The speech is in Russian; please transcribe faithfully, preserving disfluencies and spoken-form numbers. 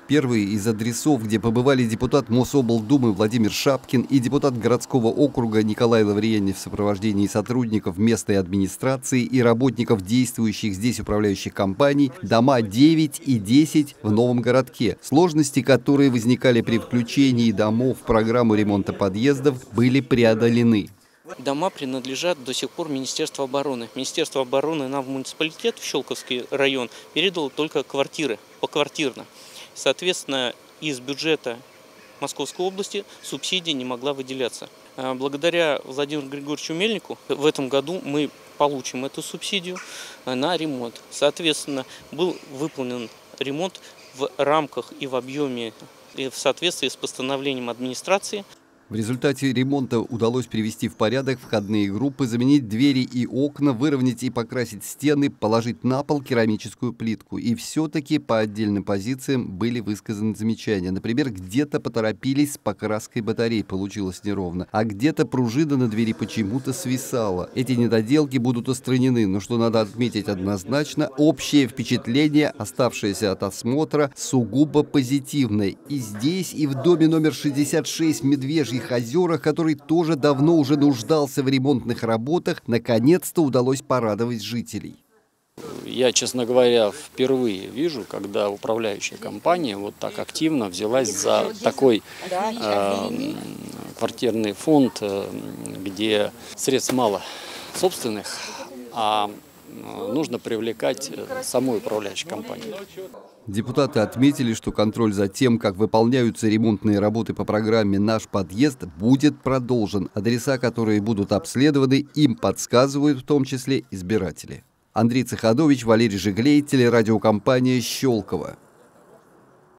Первые из адресов, где побывали депутат Мособлдумы Владимир Шапкин и депутат городского округа Николай Лавриянин в сопровождении сотрудников местной администрации и работников действующих здесь управляющих компаний, дома девять и десять в новом городке. Сложности, которые возникали при включении домов в программу ремонта подъездов, были преодолены. Дома принадлежат до сих пор Министерству обороны. Министерство обороны нам в муниципалитет, в Щелковский район, передало только квартиры, поквартирно. Соответственно, из бюджета Московской области субсидия не могла выделяться. Благодаря Владимиру Григорьевичу Мельнику в этом году мы получим эту субсидию на ремонт. Соответственно, был выполнен ремонт в рамках и в объеме, и в соответствии с постановлением администрации. В результате ремонта удалось привести в порядок входные группы, заменить двери и окна, выровнять и покрасить стены, положить на пол керамическую плитку. И все-таки по отдельным позициям были высказаны замечания. Например, где-то поторопились с покраской батарей, получилось неровно, а где-то пружина на двери почему-то свисала. Эти недоделки будут устранены, но что надо отметить однозначно, общее впечатление, оставшееся от осмотра, сугубо позитивное. И здесь, и в доме номер шестьдесят шесть в Медвежьих озерах, который тоже давно уже нуждался в ремонтных работах, наконец-то удалось порадовать жителей. Я, честно говоря, впервые вижу, когда управляющая компания вот так активно взялась за такой э, квартирный фонд, где средств мало собственных, а нужно привлекать саму управляющую компанию. Депутаты отметили, что контроль за тем, как выполняются ремонтные работы по программе «Наш подъезд», будет продолжен. Адреса, которые будут обследованы, им подсказывают в том числе избиратели. Андрей Цеханович, Валерий Жиглей, телерадиокомпания «Щелково».